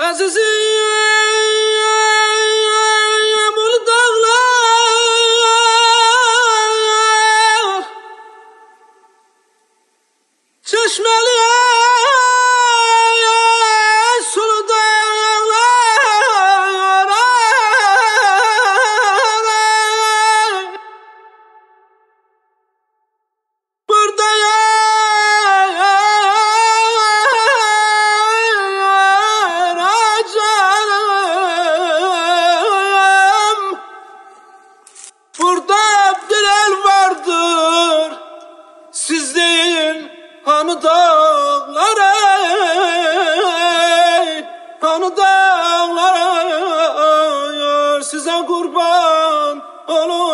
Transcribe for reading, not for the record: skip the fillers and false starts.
Azizim ulu dağlar, çeşmeli sulu dağlar, burada yanacağım. Burada bir el vardır, siz deyin hanı dağlar, hanı dağlar, size kurban olur.